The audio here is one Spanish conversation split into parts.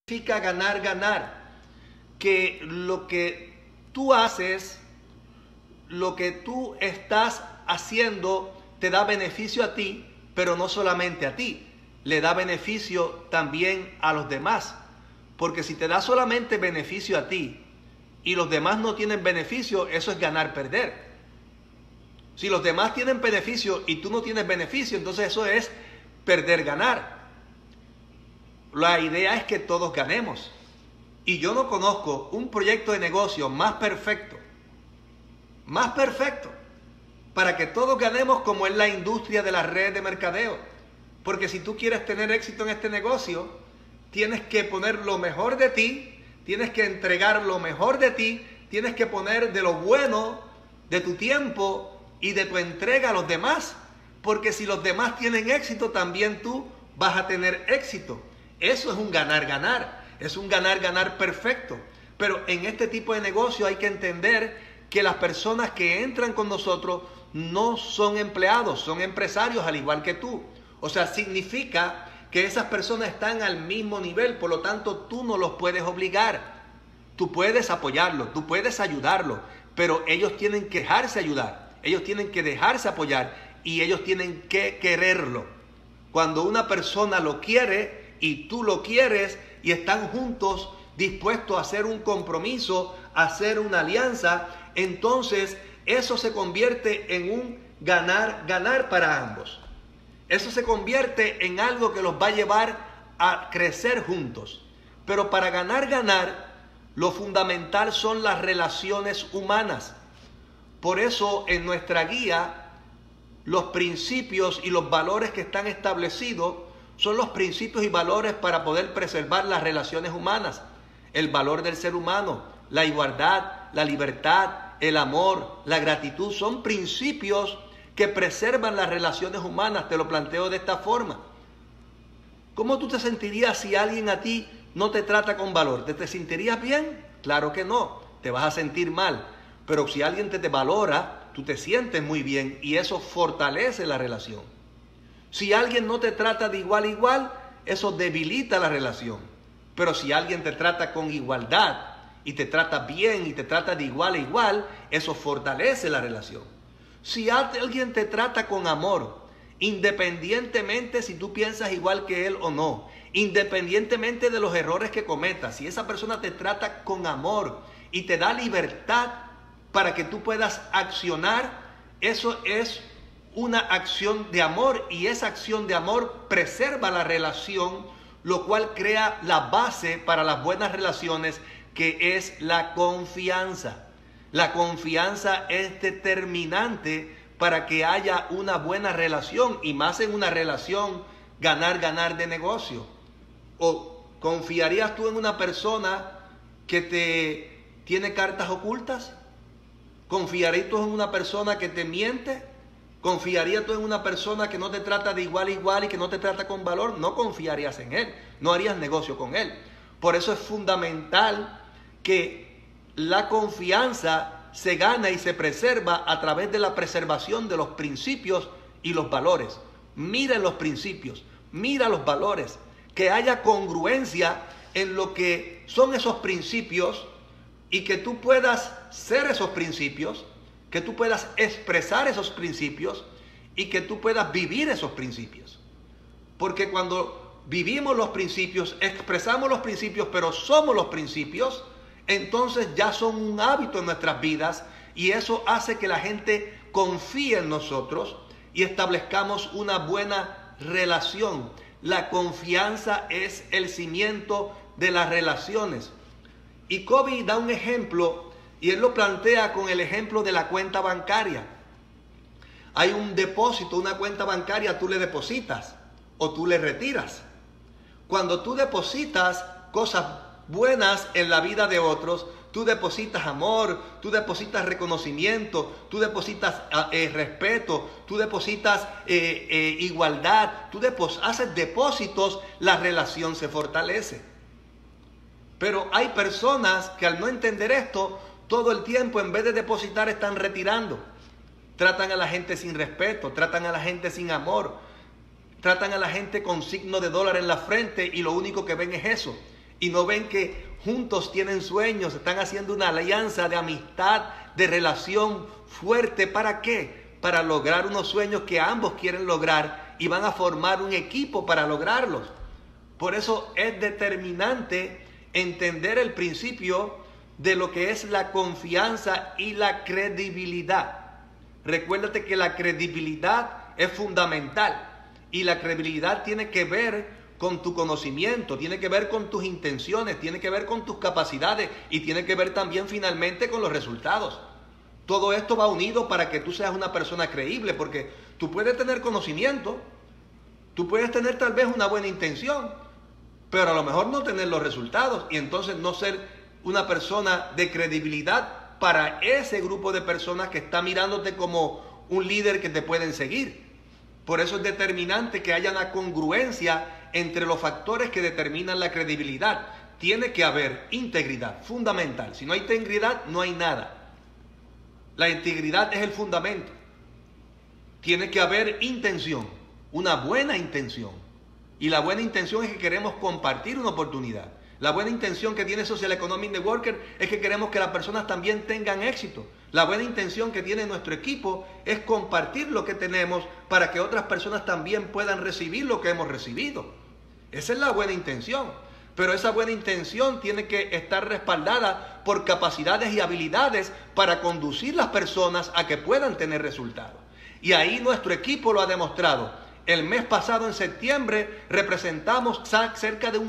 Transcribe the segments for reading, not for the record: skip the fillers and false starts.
significa ganar, ganar. Que lo que tú haces, lo que tú estás haciendo, te da beneficio a ti, pero no solamente a ti, le da beneficio también a los demás. Porque si te da solamente beneficio a ti y los demás no tienen beneficio, eso es ganar, perder. Si los demás tienen beneficio y tú no tienes beneficio, entonces eso es perder, ganar. La idea es que todos ganemos. Y yo no conozco un proyecto de negocio más perfecto para que todos ganemos como es la industria de las redes de mercadeo. Porque si tú quieres tener éxito en este negocio, tienes que poner lo mejor de ti, tienes que entregar lo mejor de ti, tienes que poner de lo bueno de tu tiempo y de tu entrega a los demás. Porque si los demás tienen éxito, también tú vas a tener éxito. Eso es un ganar, ganar. Es un ganar, ganar perfecto. Pero en este tipo de negocio hay que entender que las personas que entran con nosotros no son empleados, son empresarios al igual que tú. O sea, significa que esas personas están al mismo nivel, por lo tanto tú no los puedes obligar. Tú puedes apoyarlos, tú puedes ayudarlos, pero ellos tienen que dejarse ayudar, ellos tienen que dejarse apoyar y ellos tienen que quererlo. Cuando una persona lo quiere y tú lo quieres y están juntos dispuestos a hacer un compromiso, a hacer una alianza, entonces eso se convierte en un ganar, ganar para ambos. Eso se convierte en algo que los va a llevar a crecer juntos. Pero para ganar, ganar, lo fundamental son las relaciones humanas. Por eso en nuestra guía, los principios y los valores que están establecidos son los principios y valores para poder preservar las relaciones humanas. El valor del ser humano, la igualdad, la libertad, el amor, la gratitud, son principios que preservan las relaciones humanas. Te lo planteo de esta forma. ¿Cómo tú te sentirías si alguien a ti no te trata con valor? ¿Te sentirías bien? Claro que no, te vas a sentir mal. Pero si alguien te valora, tú te sientes muy bien y eso fortalece la relación. Si alguien no te trata de igual a igual, eso debilita la relación. Pero si alguien te trata con igualdad y te trata bien y te trata de igual a igual, eso fortalece la relación. Si alguien te trata con amor, independientemente si tú piensas igual que él o no, independientemente de los errores que cometas, si esa persona te trata con amor y te da libertad para que tú puedas accionar, eso es una acción de amor y esa acción de amor preserva la relación, lo cual crea la base para las buenas relaciones, que es la confianza. La confianza es determinante para que haya una buena relación y más en una relación ganar, ganar de negocio. ¿O confiarías tú en una persona que te tiene cartas ocultas? ¿Confiarías tú en una persona que te miente? ¿Confiarías tú en una persona que no te trata de igual a igual y que no te trata con valor? No confiarías en él, no harías negocio con él. Por eso es fundamental que la confianza se gana y se preserva a través de la preservación de los principios y los valores. Mira los principios, mira los valores, que haya congruencia en lo que son esos principios y que tú puedas ser esos principios, que tú puedas expresar esos principios y que tú puedas vivir esos principios. Porque cuando vivimos los principios, expresamos los principios, pero somos los principios, entonces ya son un hábito en nuestras vidas y eso hace que la gente confíe en nosotros y establezcamos una buena relación. La confianza es el cimiento de las relaciones. Y Covey da un ejemplo y él lo plantea con el ejemplo de la cuenta bancaria. Hay un depósito, una cuenta bancaria, tú le depositas o tú le retiras. Cuando tú depositas cosas buenas en la vida de otros, tú depositas amor, tú depositas reconocimiento, tú depositas respeto, tú depositas igualdad, tú haces depósitos, la relación se fortalece. Pero hay personas que al no entender esto, todo el tiempo en vez de depositar están retirando. Tratan a la gente sin respeto, tratan a la gente sin amor, tratan a la gente con signo de dólar en la frente y lo único que ven es eso. y no ven que juntos tienen sueños, están haciendo una alianza de amistad, de relación fuerte. ¿Para qué? Para lograr unos sueños que ambos quieren lograr y van a formar un equipo para lograrlos. Por eso es determinante entender el principio de lo que es la confianza y la credibilidad. Recuérdate que la credibilidad es fundamental y la credibilidad tiene que ver con tu conocimiento, tiene que ver con tus intenciones, tiene que ver con tus capacidades y tiene que ver también finalmente con los resultados. Todo esto va unido para que tú seas una persona creíble, porque tú puedes tener conocimiento, tú puedes tener tal vez una buena intención, pero a lo mejor no tener los resultados y entonces no ser una persona de credibilidad para ese grupo de personas que está mirándote como un líder que te pueden seguir. Por eso es determinante que haya una congruencia entre los factores que determinan la credibilidad. Tiene que haber integridad, fundamental. Si no hay integridad, no hay nada. La integridad es el fundamento. Tiene que haber intención, una buena intención. Y la buena intención es que queremos compartir una oportunidad. La buena intención que tiene Social Economic Networker es que queremos que las personas también tengan éxito. La buena intención que tiene nuestro equipo es compartir lo que tenemos para que otras personas también puedan recibir lo que hemos recibido. Esa es la buena intención. Pero esa buena intención tiene que estar respaldada por capacidades y habilidades para conducir las personas a que puedan tener resultados. Y ahí nuestro equipo lo ha demostrado. El mes pasado, en septiembre, representamos cerca de un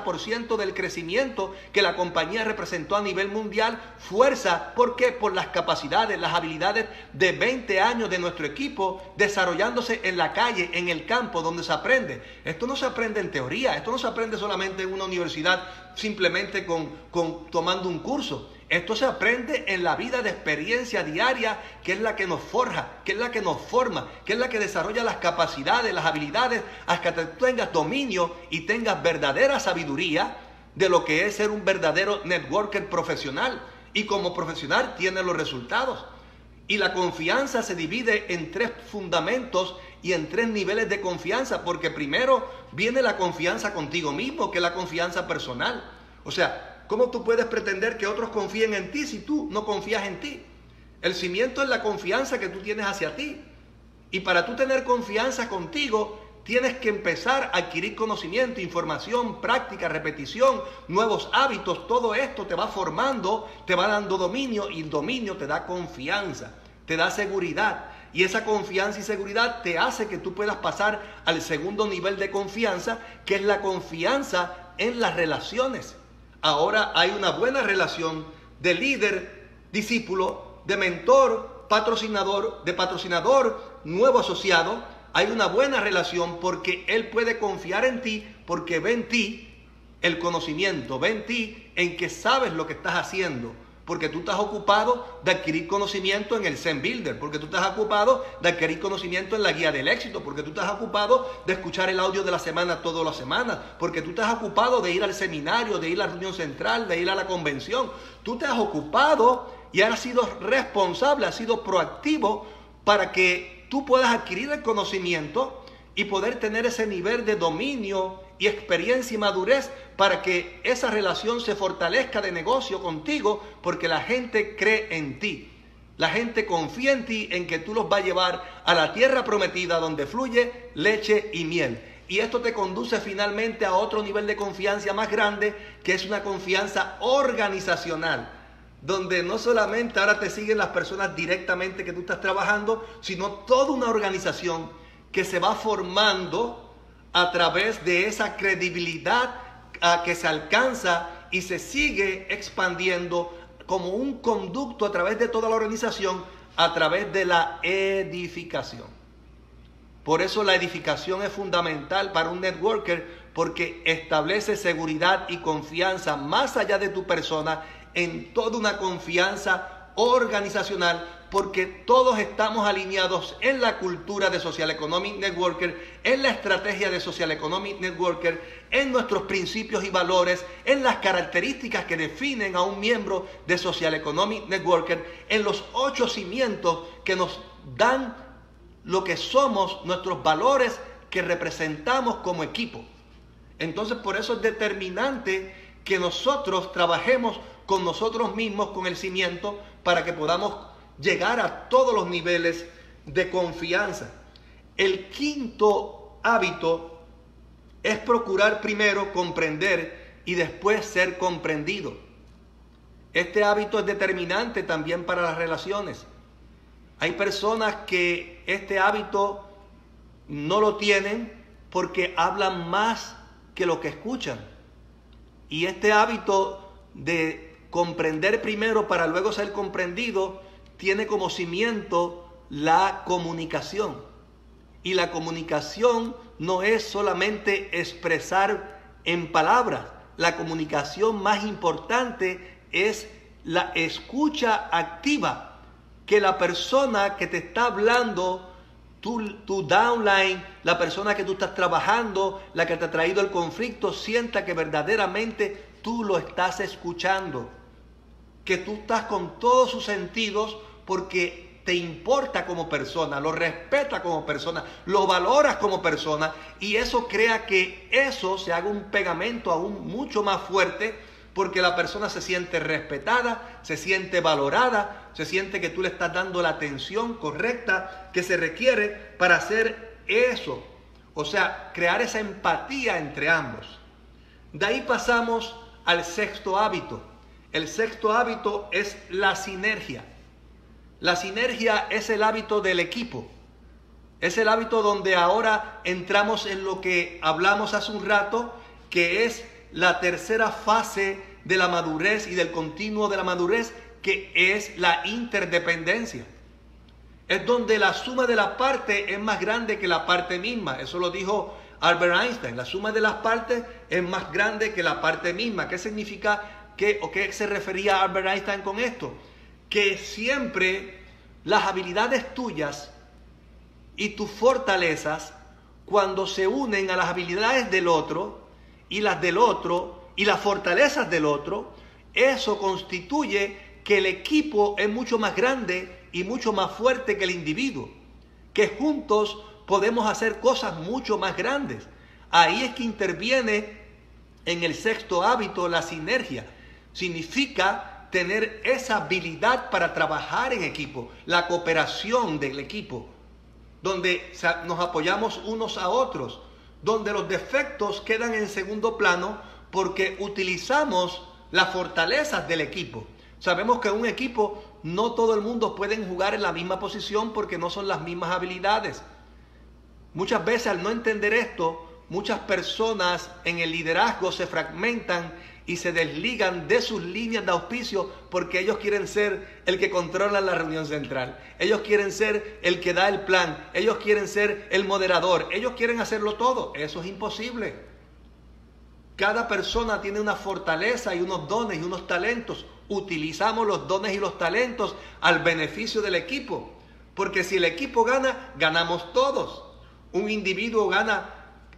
80% del crecimiento que la compañía representó a nivel mundial. Fuerza, ¿por qué? Por las capacidades, las habilidades de 20 años de nuestro equipo desarrollándose en la calle, en el campo, donde se aprende. Esto no se aprende en teoría, esto no se aprende solamente en una universidad, simplemente tomando un curso. Esto se aprende en la vida de experiencia diaria, que es la que nos forja, que es la que nos forma, que es la que desarrolla las capacidades, las habilidades, hasta que tú tengas dominio y tengas verdadera sabiduría de lo que es ser un verdadero networker profesional. Y como profesional tienes los resultados. Y la confianza se divide en 3 fundamentos y en 3 niveles de confianza, porque primero viene la confianza contigo mismo, que es la confianza personal. O sea, ¿cómo tú puedes pretender que otros confíen en ti si tú no confías en ti? El cimiento es la confianza que tú tienes hacia ti. Y para tú tener confianza contigo, tienes que empezar a adquirir conocimiento, información, práctica, repetición, nuevos hábitos. Todo esto te va formando, te va dando dominio y el dominio te da confianza, te da seguridad. Y esa confianza y seguridad te hace que tú puedas pasar al segundo nivel de confianza, que es la confianza en las relaciones. Ahora hay una buena relación de líder, discípulo, de mentor, patrocinador, de patrocinador, nuevo asociado. Hay una buena relación porque él puede confiar en ti, porque ve en ti el conocimiento, ve en ti en que sabes lo que estás haciendo, porque tú estás ocupado de adquirir conocimiento en el Zen Builder, porque tú estás ocupado de adquirir conocimiento en la guía del éxito, porque tú estás ocupado de escuchar el audio de la semana todas las semanas, porque tú estás ocupado de ir al seminario, de ir a la reunión central, de ir a la convención. Tú te has ocupado y has sido responsable, has sido proactivo para que tú puedas adquirir el conocimiento y poder tener ese nivel de dominio y experiencia y madurez para que esa relación se fortalezca de negocio contigo, porque la gente cree en ti. La gente confía en ti, en que tú los vas a llevar a la tierra prometida donde fluye leche y miel. Y esto te conduce finalmente a otro nivel de confianza más grande, que es una confianza organizacional, donde no solamente ahora te siguen las personas directamente que tú estás trabajando, sino toda una organización que se va formando a través de esa credibilidad que se alcanza y se sigue expandiendo como un conducto a través de toda la organización, a través de la edificación. Por eso la edificación es fundamental para un networker, porque establece seguridad y confianza más allá de tu persona, en toda una confianza organizacional, porque todos estamos alineados en la cultura de Social Economic Networker, en la estrategia de Social Economic Networker, en nuestros principios y valores, en las características que definen a un miembro de Social Economic Networker, en los 8 cimientos que nos dan lo que somos, nuestros valores que representamos como equipo. Entonces, por eso es determinante que nosotros trabajemos con nosotros mismos, con el cimiento, para que podamos llegar a todos los niveles de confianza. El quinto hábito es procurar primero comprender y después ser comprendido. Este hábito es determinante también para las relaciones. Hay personas que este hábito no lo tienen porque hablan más que lo que escuchan. Y este hábito de comprender primero para luego ser comprendido tiene como cimiento la comunicación. Y la comunicación no es solamente expresar en palabras. La comunicación más importante es la escucha activa. Que la persona que te está hablando, tu downline, la persona que tú estás trabajando, la que te ha traído el conflicto, sienta que verdaderamente tú lo estás escuchando. Que tú estás con todos sus sentidos porque te importa como persona, lo respeta como persona, lo valoras como persona, y eso crea que eso se haga un pegamento aún mucho más fuerte, porque la persona se siente respetada, se siente valorada, se siente que tú le estás dando la atención correcta que se requiere para hacer eso. O sea, crear esa empatía entre ambos. De ahí pasamos al sexto hábito. El sexto hábito es la sinergia. La sinergia es el hábito del equipo. Es el hábito donde ahora entramos en lo que hablamos hace un rato, que es la tercera fase de la madurez y del continuo de la madurez, que es la interdependencia. Es donde la suma de las partes es más grande que la parte misma. Eso lo dijo Albert Einstein. La suma de las partes es más grande que la parte misma. ¿Qué significa o qué se refería Albert Einstein con esto? Que siempre las habilidades tuyas y tus fortalezas, cuando se unen a las habilidades del otro y las del otro y las fortalezas del otro, eso constituye que el equipo es mucho más grande y mucho más fuerte que el individuo, que juntos podemos hacer cosas mucho más grandes. Ahí es que interviene en el sexto hábito la sinergia. Significa tener esa habilidad para trabajar en equipo, la cooperación del equipo, donde nos apoyamos unos a otros, donde los defectos quedan en segundo plano porque utilizamos las fortalezas del equipo. Sabemos que en un equipo no todo el mundo puede jugar en la misma posición porque no son las mismas habilidades. Muchas veces, al no entender esto, muchas personas en el liderazgo se fragmentan y se desligan de sus líneas de auspicio porque ellos quieren ser el que controla la reunión central. Ellos quieren ser el que da el plan. Ellos quieren ser el moderador. Ellos quieren hacerlo todo. Eso es imposible. Cada persona tiene una fortaleza y unos dones y unos talentos. Utilizamos los dones y los talentos al beneficio del equipo. Porque si el equipo gana, ganamos todos. Un individuo gana,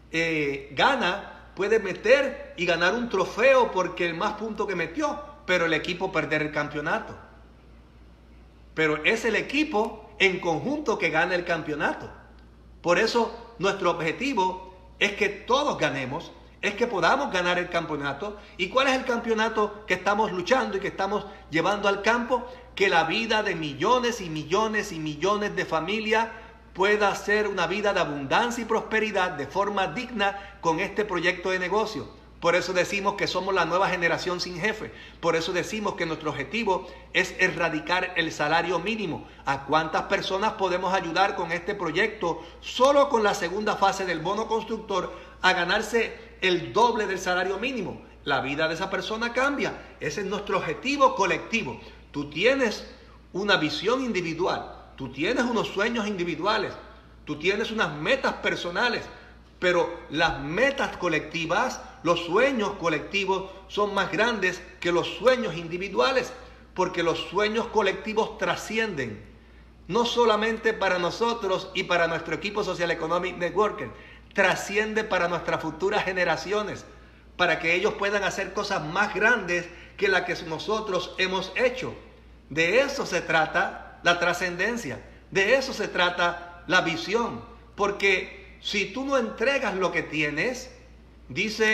puede meter y ganar un trofeo porque el más puntos que metió, pero el equipo perder el campeonato. Pero es el equipo en conjunto que gana el campeonato. Por eso nuestro objetivo es que todos ganemos, es que podamos ganar el campeonato. ¿Y cuál es el campeonato que estamos luchando y que estamos llevando al campo? Que la vida de millones y millones y millones de familias pueda ser una vida de abundancia y prosperidad de forma digna con este proyecto de negocio. Por eso decimos que somos la nueva generación sin jefe. Por eso decimos que nuestro objetivo es erradicar el salario mínimo. ¿A cuántas personas podemos ayudar con este proyecto? Solo con la segunda fase del bono constructor a ganarse el doble del salario mínimo. La vida de esa persona cambia. Ese es nuestro objetivo colectivo. Tú tienes una visión individual. Tú tienes unos sueños individuales, tú tienes unas metas personales, pero las metas colectivas, los sueños colectivos son más grandes que los sueños individuales, porque los sueños colectivos trascienden, no solamente para nosotros y para nuestro equipo Social Economic Networker, trasciende para nuestras futuras generaciones, para que ellos puedan hacer cosas más grandes que las que nosotros hemos hecho. De eso se trata la trascendencia, de eso se trata la visión, porque si tú no entregas lo que tienes, dice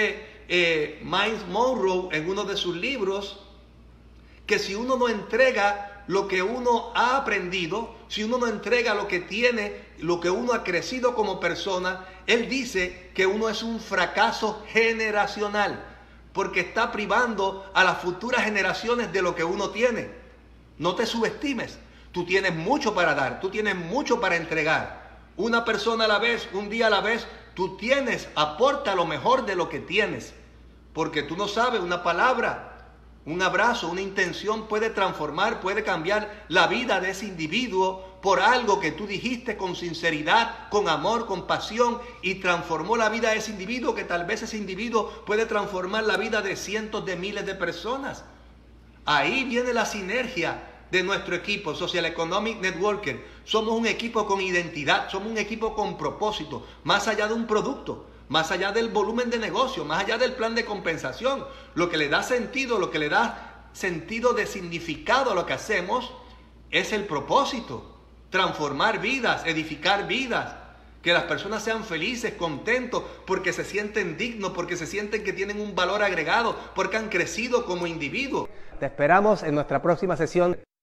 Miles Monroe en uno de sus libros, que si uno no entrega lo que uno ha aprendido, si uno no entrega lo que tiene, lo que uno ha crecido como persona, él dice que uno es un fracaso generacional, porque está privando a las futuras generaciones de lo que uno tiene. No te subestimes, tú tienes mucho para dar, tú tienes mucho para entregar. Una persona a la vez, un día a la vez, tú tienes, aporta lo mejor de lo que tienes, porque tú no sabes, una palabra, un abrazo, una intención puede transformar, puede cambiar la vida de ese individuo por algo que tú dijiste con sinceridad, con amor, con pasión, y transformó la vida de ese individuo, que tal vez ese individuo puede transformar la vida de cientos de miles de personas. Ahí viene la sinergia de nuestro equipo, Social Economic Networker. Somos un equipo con identidad, somos un equipo con propósito, más allá de un producto, más allá del volumen de negocio, más allá del plan de compensación. Lo que le da sentido, lo que le da sentido de significado a lo que hacemos es el propósito. Transformar vidas, edificar vidas, que las personas sean felices, contentos, porque se sienten dignos, porque se sienten que tienen un valor agregado, porque han crecido como individuos. Te esperamos en nuestra próxima sesión.